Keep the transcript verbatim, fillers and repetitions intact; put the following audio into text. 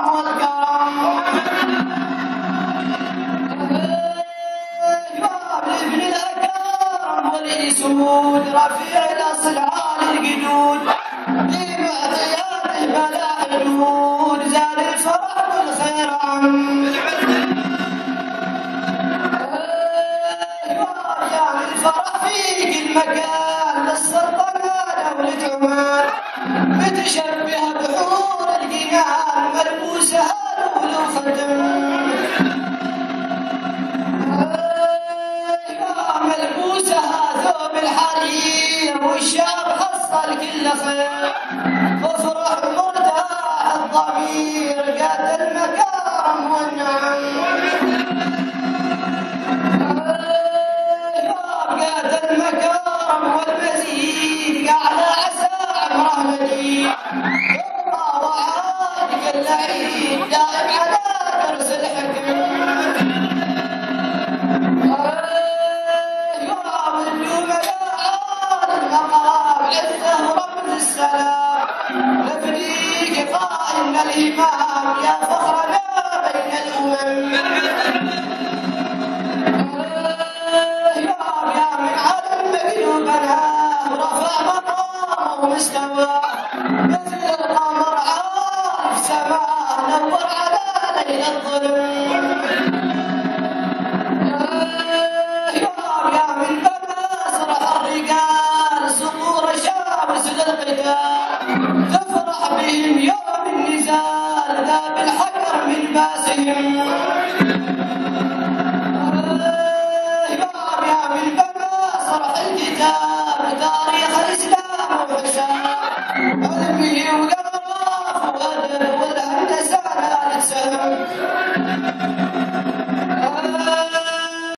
سود رفيع الاصل عالي القدود بمعطياته بلا حدود زاد الفرح والخير عم جاء الفرح في كل مكان للسلطنه دولة عمان متشبهه بحور الجنان ملبوسها لؤلؤ خدم والشاب حصل كل خير وفرح مرتاح الضمير قاد المكارم والنعم قاد المكارم والمزيد على عسى عمره مديد يبقى وعادك اللعيد دائم على درس الحكم لفريق قائم الإمام يا فخرنا بين الأمم يا من علم قلوبنا ورفع مقامه ومستوى مثل القمر عارف سماء نور على ليل الظلم يا من بنى مسرح الرجال صقور شامس للقتال تفرح بهم يوم النزال ذاب الحجر من باسهم يا من بنى مسرح الكتاب تاريخ الاسلام وحساب علمه وقراف وادب والهندسه نالت سهم